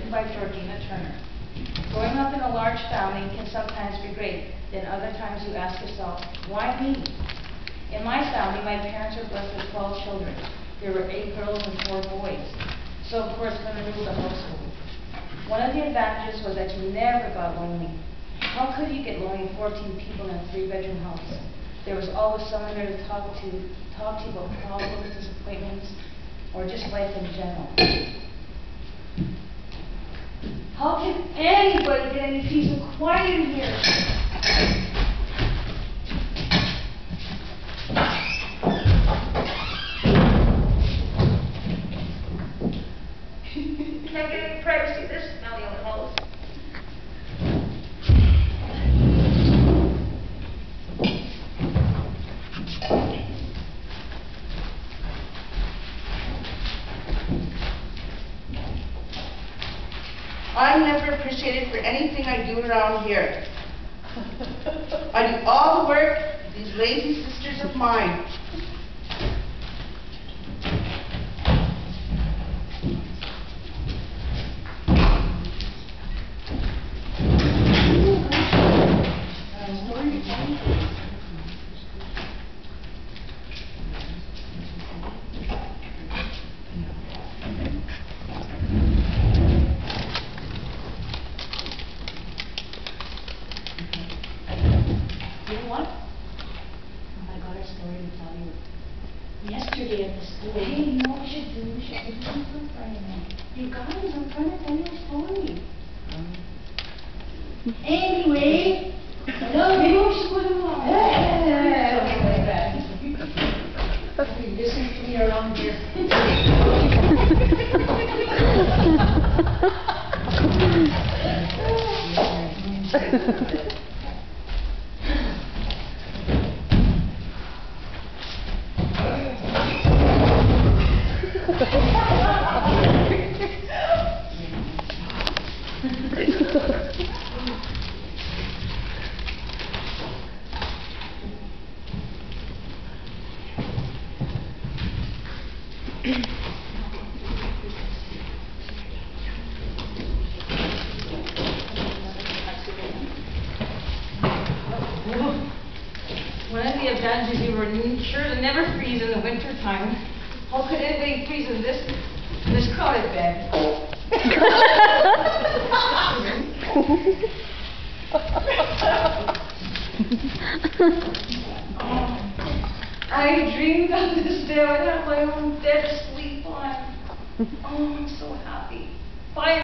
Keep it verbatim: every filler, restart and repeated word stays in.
written by Georgina Turner. Growing up in a large family can sometimes be great, then other times you ask yourself, why me? In my family, my parents were blessed with twelve children. There were eight girls and four boys. So of course, women ruled the household. One of the advantages was that you never got lonely. How could you get lonely fourteen people in a three-bedroom house? There was always someone there to talk to, talk to you about problems, disappointments, or just life in general. How can anybody get any peace and quiet in here? Can't get any privacy in this smelly old house. I'm never appreciated for anything I do around here. I do all the work, these lazy sisters of mine. You know what? I got a story to tell you. Yesterday at the school. Hey, you know what we should do? We should do something Friday night. You guys, I'm trying to tell you a story. Um. Anyway, no, maybe we should go to more. Yeah, okay, like that. You listen to me around here. One of the advantages, you were sure to never freeze in the winter time. How could anybody freeze in this in this crowded bed? Oh, I dreamed of this day. I had my own bed to sleep on. Oh, I'm so happy. Bye.